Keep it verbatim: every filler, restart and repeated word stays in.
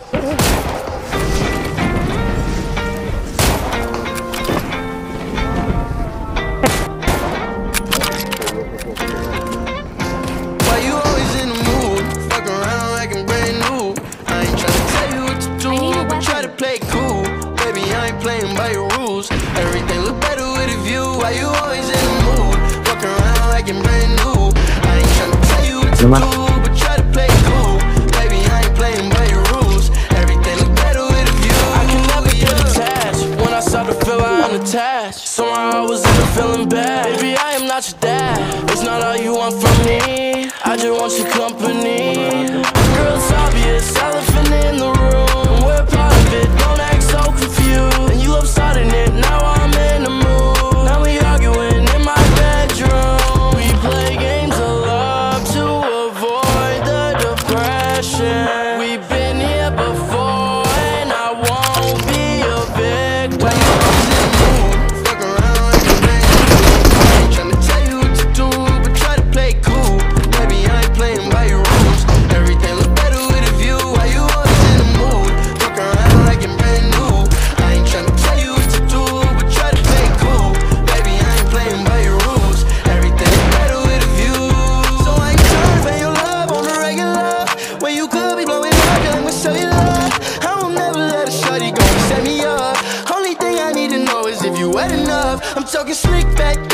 Everything look better with a view. Why you always in the mood? Walk around like you're brand new. I ain't tryna tell you what to do, but try to play cool. Baby, I ain't playing by your rules. Everything look better with a view. I can never get attached. When I start to feel I'm unattached, somehow I was in feeling bad. Baby, I am not your dad. It's not all you want from me. I just want your company. Girl, it's obvious, elephant in the room. We're part of it, don't act so confused. And you love starting it, now I'm in the mood. Now we arguing in my bedroom. We play games of love to avoid the depression. We've been here before and I won't be a victim. Fuck around like a man. I ain't tryna tell you what to do, but try to play cool. Baby, I ain't playing by your rules. Everything look better with a view. Why you always in the mood? Fuck around like you're brand new. I ain't tryna tell you what to do, but try to play cool. Baby, I ain't playing by your rules. Everything look better with a view. So I ain't tryna pay your love on the regular, when you could be blowing up, young with cellular. I will never let a shawty go and set me up. Only thing I need to know is if you wet enough. I'm talking slick back,